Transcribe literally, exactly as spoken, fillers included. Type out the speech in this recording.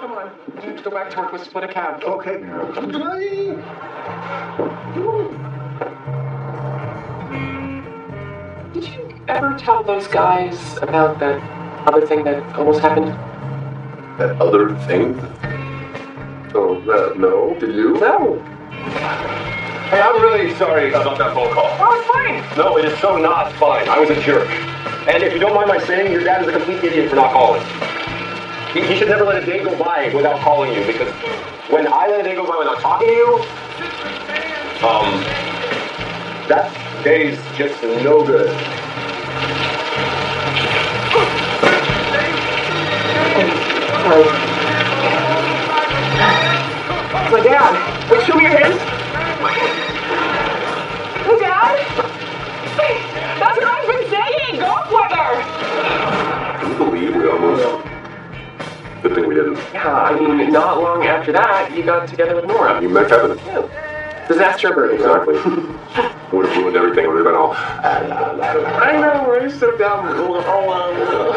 Come on. You need to go back to work. We'll split a cab. Okay. Did you ever tell those guys about that other thing that almost happened? That other thing? Oh, uh, no. Did you? No. Hey, I'm really sorry about that phone call. Oh, it's fine. No, it is so not fine. I was a jerk. And if you don't mind my saying, your dad is a complete idiot for not calling. He, he should never let a day go by without calling you, because when I let a day go by without talking to you, um, that day's just no good. My dad. Wait, show me your hands. Hey, Dad. That's what I've been saying. Golf weather. Can you believe we almost... Good thing we didn't. Yeah, I mean, not long after that, you got together with Nora. You met Kevin. Yeah. Disaster averted. Exactly. Would have ruined everything. Would have been all... I know, we're so dumb. Oh, um,